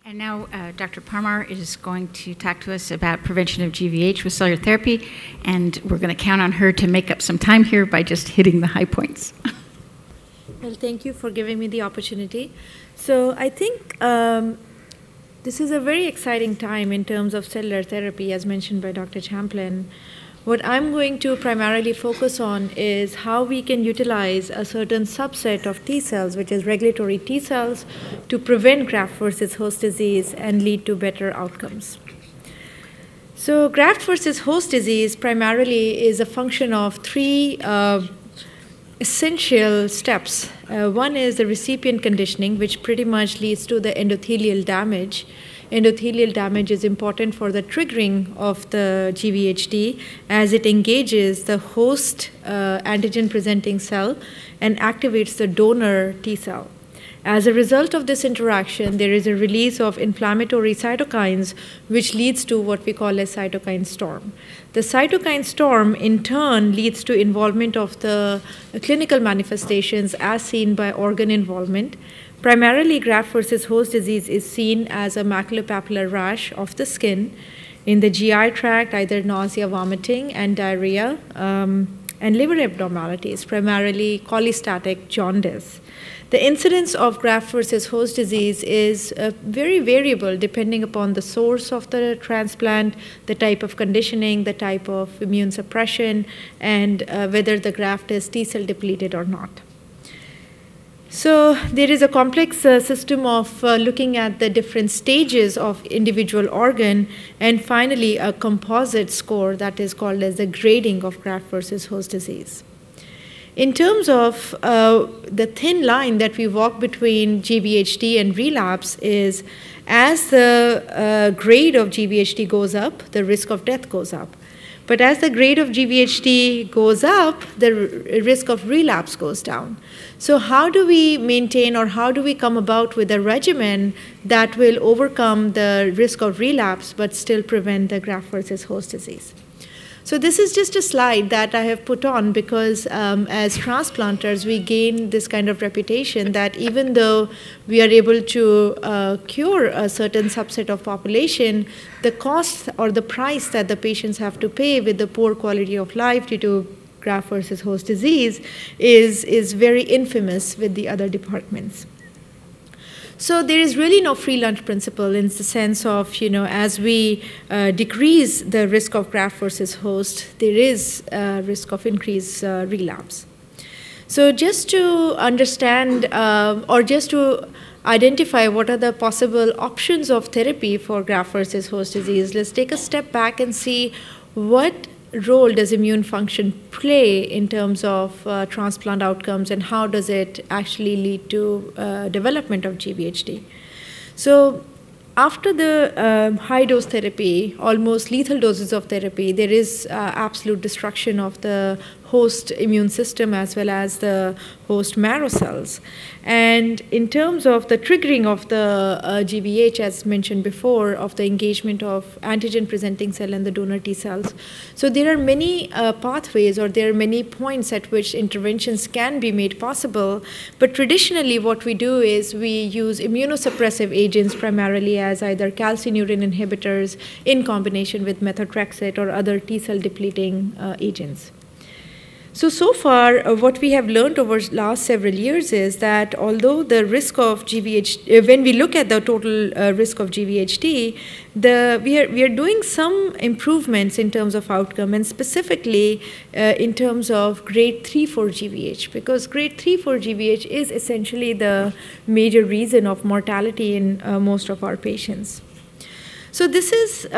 And now Dr. Parmar is going to talk to us about prevention of GVH with cellular therapy, and we're going to count on her to make up some time here by just hitting the high points. Well, thank you for giving me the opportunity. So I think this is a very exciting time in terms of cellular therapy, as mentioned by Dr. Champlin. What I'm going to primarily focus on is how we can utilize a certain subset of T cells, which is regulatory T cells, to prevent graft versus host disease and lead to better outcomes. So graft versus host disease primarily is a function of three essential steps. One is the recipient conditioning, which pretty much leads to the endothelial damage. Endothelial damage is important for the triggering of the GVHD as it engages the host antigen-presenting cell and activates the donor T cell. As a result of this interaction, there is a release of inflammatory cytokines, which leads to what we call a cytokine storm. The cytokine storm, in turn, leads to involvement of the clinical manifestations as seen by organ involvement. Primarily, graft versus host disease is seen as a maculopapular rash of the skin. In the GI tract, either nausea, vomiting, and diarrhea, and liver abnormalities, primarily cholestatic jaundice. The incidence of graft versus host disease is very variable depending upon the source of the transplant, the type of conditioning, the type of immune suppression, and whether the graft is T cell depleted or not. So there is a complex system of looking at the different stages of individual organ, and finally a composite score that is called as the grading of graft versus host disease. In terms of the thin line that we walk between GVHD and relapse is as the grade of GVHD goes up, the risk of death goes up. But as the grade of GVHD goes up, the risk of relapse goes down. So how do we maintain, or how do we come about with a regimen that will overcome the risk of relapse but still prevent the graft versus host disease? So this is just a slide that I have put on because as transplanters, we gain this kind of reputation that even though we are able to cure a certain subset of population, the cost or the price that the patients have to pay with the poor quality of life due to graft versus host disease is very infamous with the other departments. So there is really no free lunch principle in the sense of, as we decrease the risk of graft versus host, there is a risk of increased relapse. So just to understand or just to identify what are the possible options of therapy for graft versus host disease, let's take a step back and see what role does immune function play in terms of transplant outcomes, and how does it actually lead to development of GVHD. So after the high-dose therapy, almost lethal doses of therapy, there is absolute destruction of the host immune system as well as the host marrow cells. And in terms of the triggering of the GVH, as mentioned before, of the engagement of antigen-presenting cell and the donor T cells, so there are many pathways, or there are many points at which interventions can be made possible. But traditionally, what we do is we use immunosuppressive agents primarily as either calcineurin inhibitors in combination with methotrexate or other T cell depleting agents. So far, what we have learned over the last several years is that although the risk of GVHD, when we look at the total risk of GVHD, we are doing some improvements in terms of outcome, and specifically in terms of grade 3 for GVH, because grade 3 for GVH is essentially the major reason of mortality in most of our patients. So this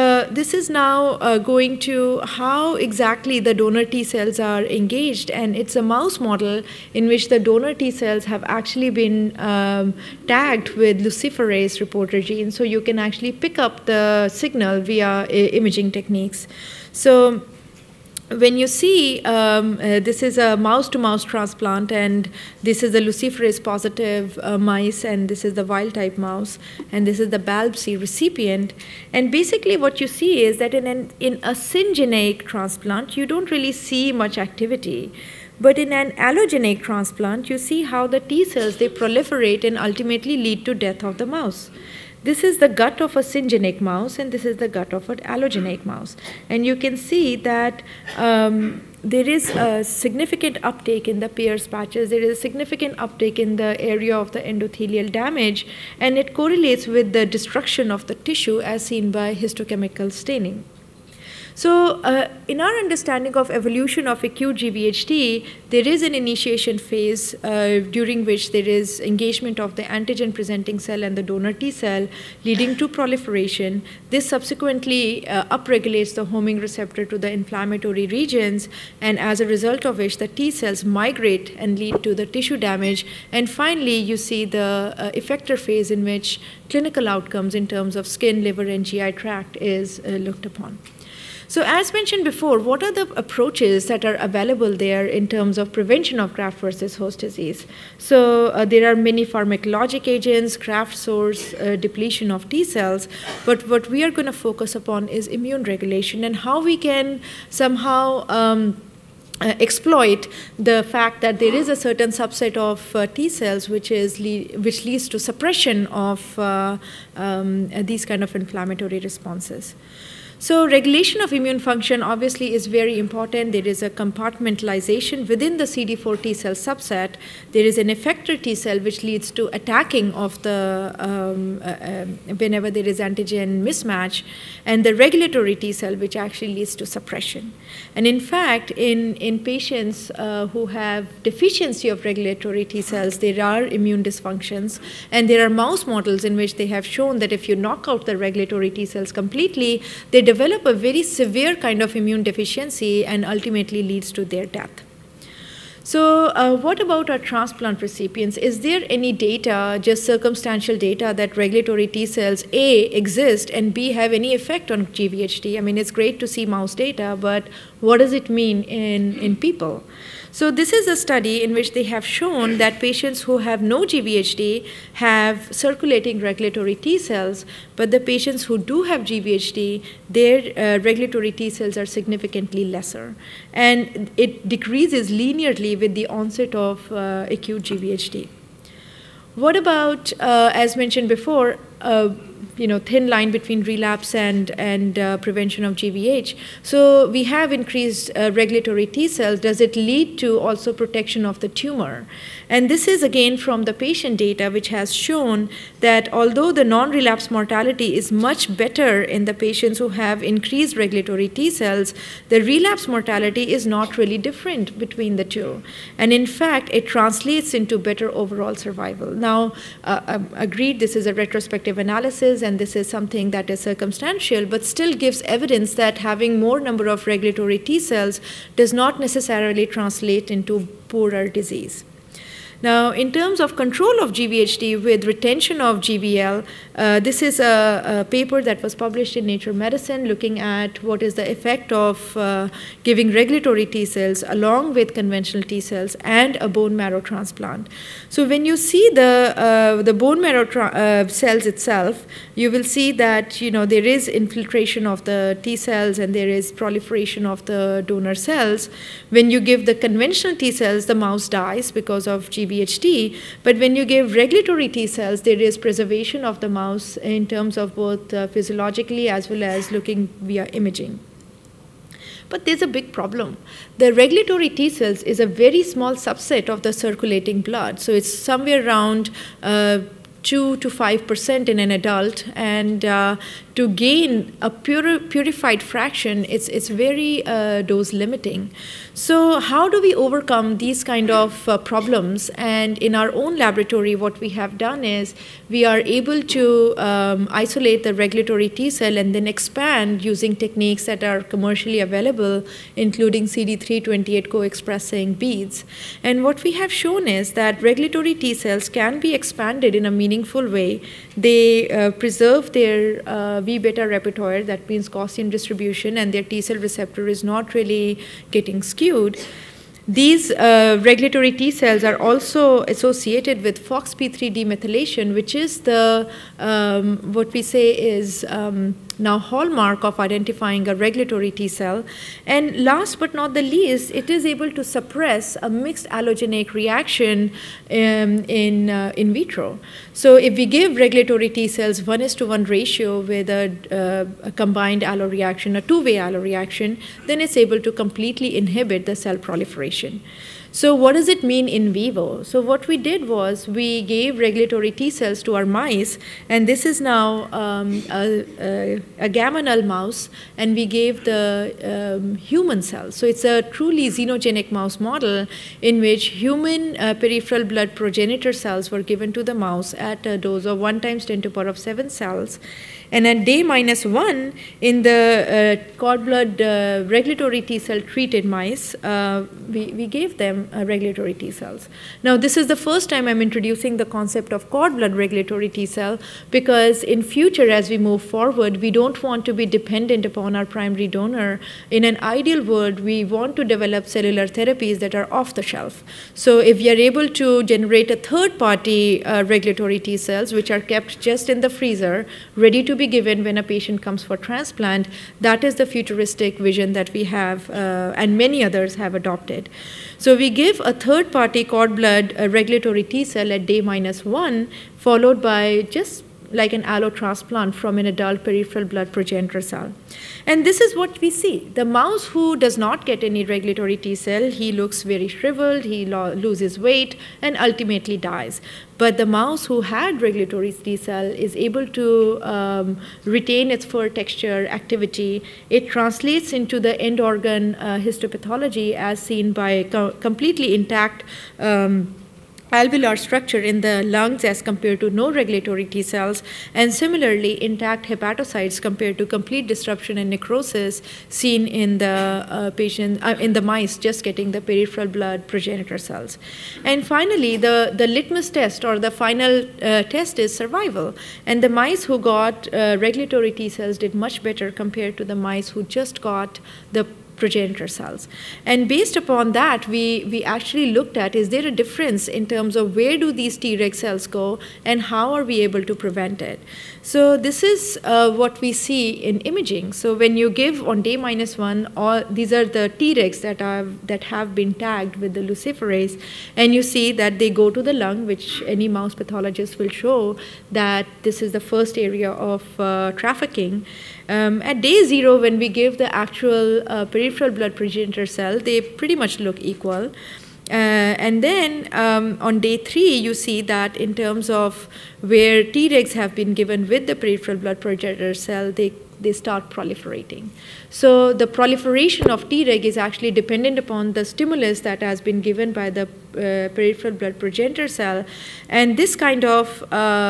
is now going to how exactly the donor T cells are engaged, and it's a mouse model in which the donor T cells have actually been tagged with luciferase reporter gene, so you can actually pick up the signal via imaging techniques. So when you see, this is a mouse-to-mouse transplant, and this is the luciferase positive mice, and this is the wild-type mouse, and this is the BALB/c recipient. And basically what you see is that in a syngeneic transplant, you don't really see much activity. But in an allogeneic transplant, you see how the T cells, they proliferate and ultimately lead to death of the mouse. This is the gut of a syngeneic mouse, and this is the gut of an allogeneic mouse. And you can see that there is a significant uptake in the Pierce patches. There is a significant uptake in the area of the endothelial damage, and it correlates with the destruction of the tissue as seen by histochemical staining. So in our understanding of evolution of acute GVHD, there is an initiation phase during which there is engagement of the antigen-presenting cell and the donor T cell, leading to proliferation. This subsequently upregulates the homing receptor to the inflammatory regions, and as a result of which the T cells migrate and lead to the tissue damage. And finally, you see the effector phase in which clinical outcomes in terms of skin, liver, and GI tract is looked upon. So as mentioned before, what are the approaches that are available there in terms of prevention of graft versus host disease? So there are many pharmacologic agents, graft source, depletion of T cells, but what we are going to focus upon is immune regulation and how we can somehow exploit the fact that there is a certain subset of T cells which leads to suppression of these kind of inflammatory responses. So regulation of immune function obviously is very important. There is a compartmentalization within the CD4 T cell subset. There is an effector T cell which leads to attacking of the whenever there is antigen mismatch, and the regulatory T cell which actually leads to suppression. And in fact, in patients who have deficiency of regulatory T cells, there are immune dysfunctions, and there are mouse models in which they have shown that if you knock out the regulatory T cells completely, they develop a very severe kind of immune deficiency and ultimately leads to their death. So what about our transplant recipients? Is there any data, just circumstantial data, that regulatory T cells, A, exist, and B, have any effect on GVHD? I mean, it's great to see mouse data, but what does it mean in people? So this is a study in which they have shown that patients who have no GVHD have circulating regulatory T cells, but the patients who do have GVHD, their regulatory T cells are significantly lesser. And it decreases linearly with the onset of acute GVHD. What about, as mentioned before, thin line between relapse and prevention of GVH. So we have increased regulatory T cells. Does it lead to also protection of the tumor? And this is again from the patient data, which has shown that although the non-relapse mortality is much better in the patients who have increased regulatory T cells, the relapse mortality is not really different between the two. And in fact, it translates into better overall survival. Now, agreed, this is a retrospective analysis, and this is something that is circumstantial, but still gives evidence that having more number of regulatory T cells does not necessarily translate into poorer disease. Now, in terms of control of GVHD with retention of GVL, this is a paper that was published in Nature Medicine looking at what is the effect of giving regulatory T cells along with conventional T cells and a bone marrow transplant. So when you see the bone marrow cells itself, you will see that there is infiltration of the T cells and there is proliferation of the donor cells. When you give the conventional T cells, the mouse dies because of GVHD, but when you give regulatory T cells, there is preservation of the mouse in terms of both physiologically as well as looking via imaging. But there's a big problem. The regulatory T cells is a very small subset of the circulating blood, so it's somewhere around 2 to 5% in an adult, and to gain a purified fraction, it's very dose limiting. So how do we overcome these kind of problems? And in our own laboratory, what we have done is we are able to isolate the regulatory T cell and then expand using techniques that are commercially available, including CD328 co-expressing beads. And what we have shown is that regulatory T cells can be expanded in a meaningful way. They preserve their V-beta repertoire, that means Gaussian distribution, and their T cell receptor is not really getting skewed. These regulatory T cells are also associated with FOXP3 demethylation, which is the what we say is now hallmark of identifying a regulatory T cell. And last but not the least, it is able to suppress a mixed allogenic reaction in vitro. So if we give regulatory T cells 1:1 ratio with a combined allo reaction, a two-way allo reaction, then it's able to completely inhibit the cell proliferation. So what does it mean in vivo? So what we did was we gave regulatory T cells to our mice, and this is now a gamma null mouse, and we gave the human cells. So it's a truly xenogenic mouse model in which human peripheral blood progenitor cells were given to the mouse at a dose of 1 × 10⁻⁷ cells. And at day -1 in the cord blood regulatory T cell treated mice, we gave them regulatory T cells. Now, this is the first time I'm introducing the concept of cord blood regulatory T cell, because in future, as we move forward, we don't want to be dependent upon our primary donor. In an ideal world, we want to develop cellular therapies that are off the shelf. So if we are able to generate a third-party regulatory T cells, which are kept just in the freezer, ready to be given when a patient comes for transplant, that is the futuristic vision that we have and many others have adopted. So we give a third-party cord blood regulatory T cell at day -1, followed by just like an allotransplant from an adult peripheral blood progenitor cell. And this is what we see. The mouse who does not get any regulatory T cell, he looks very shriveled, he loses weight, and ultimately dies. But the mouse who had regulatory T cell is able to retain its fur texture, activity. It translates into the end organ histopathology as seen by completely intact alveolar structure in the lungs as compared to no regulatory T cells, and similarly intact hepatocytes compared to complete disruption and necrosis seen in the in the mice just getting the peripheral blood progenitor cells. And finally, the litmus test or the final test is survival. And the mice who got regulatory T cells did much better compared to the mice who just got the progenitor cells. And based upon that, we actually looked at, is there a difference in terms of where do these Treg cells go and how are we able to prevent it? So this is what we see in imaging. So when you give on day -1, all these are the Tregs that have been tagged with the luciferase, and you see that they go to the lung, which any mouse pathologist will show that this is the first area of trafficking. At day 0, when we give the actual peripheral blood progenitor cell, they pretty much look equal. And then on day 3, you see that in terms of where Tregs have been given with the peripheral blood progenitor cell, they start proliferating. So the proliferation of Treg is actually dependent upon the stimulus that has been given by the peripheral blood progenitor cell. And this kind of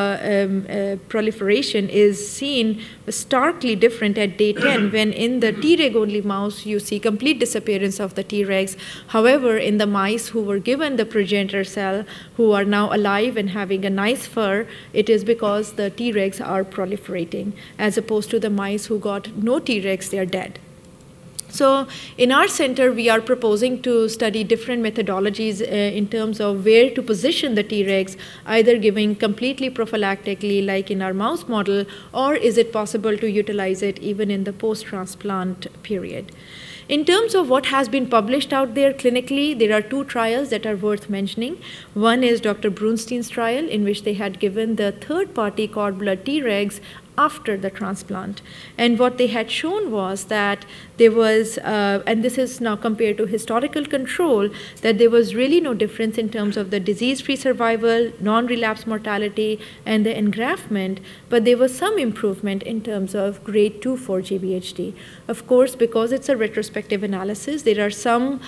proliferation is seen starkly different at day 10, when in the Treg-only mouse, you see complete disappearance of the Tregs. However, in the mice who were given the progenitor cell, who are now alive and having a nice fur, it is because the Tregs are proliferating, as opposed to the mice who got no Tregs, they are dead. So in our center, we are proposing to study different methodologies in terms of where to position the Tregs, either giving completely prophylactically like in our mouse model, or is it possible to utilize it even in the post-transplant period. In terms of what has been published out there clinically, there are 2 trials that are worth mentioning. One is Dr. Brunstein's trial, in which they had given the third-party cord blood Tregs after the transplant. And what they had shown was that there was, and this is now compared to historical control, that there was really no difference in terms of the disease-free survival, non-relapse mortality, and the engraftment, but there was some improvement in terms of grade 2 for GVHD. Of course, because it's a retrospective analysis, there are some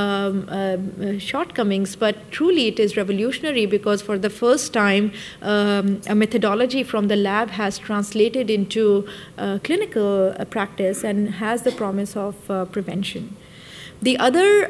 shortcomings, but truly it is revolutionary, because for the first time, a methodology from the lab has translated into clinical practice and has the promise of prevention. The other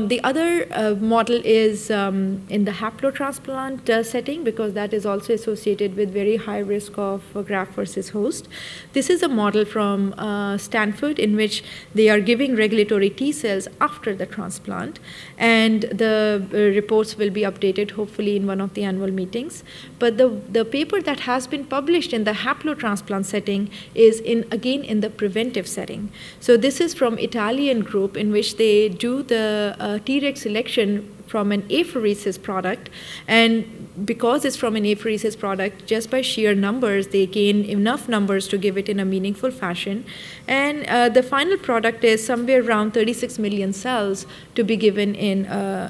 model is in the haplotransplant setting, because that is also associated with very high risk of graft versus host. This is a model from Stanford in which they are giving regulatory T cells after the transplant, and the reports will be updated hopefully in one of the annual meetings. But the paper that has been published in the haplotransplant setting is again in the preventive setting. So this is from Italian group in which they do the Treg selection from an apheresis product, and because it's from an apheresis product, just by sheer numbers, they gain enough numbers to give it in a meaningful fashion. And the final product is somewhere around 36 million cells to be given in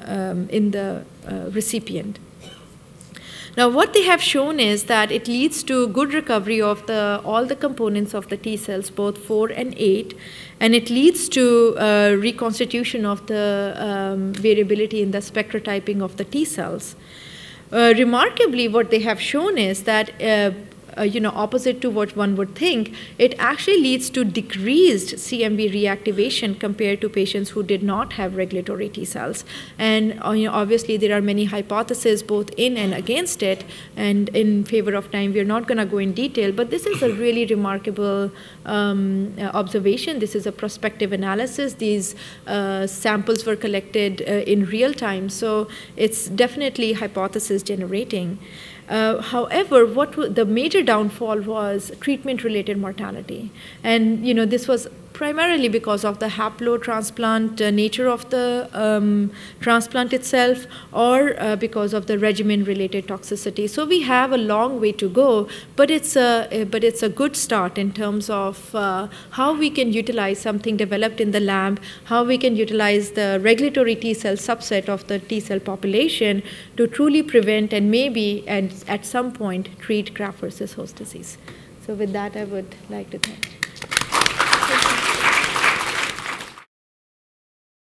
the recipient. Now, what they have shown is that it leads to good recovery of all the components of the T cells, both 4 and 8, and it leads to reconstitution of the variability in the spectrotyping of the T cells. Remarkably, what they have shown is that opposite to what one would think, it actually leads to decreased CMV reactivation compared to patients who did not have regulatory T cells. And obviously, there are many hypotheses both in and against it. And in favor of time, we're not going to go in detail. But this is a really remarkable observation. This is a prospective analysis. These samples were collected in real time. So it's definitely hypothesis generating. However, the major downfall was treatment-related mortality. And this was primarily because of the haplotransplant nature of the transplant itself, or because of the regimen-related toxicity. So we have a long way to go, but it's a good start in terms of how we can utilize something developed in the lab, how we can utilize the regulatory T cell subset of the T cell population to truly prevent and maybe at some point treat graft versus host disease. So with that, I would like to thank you.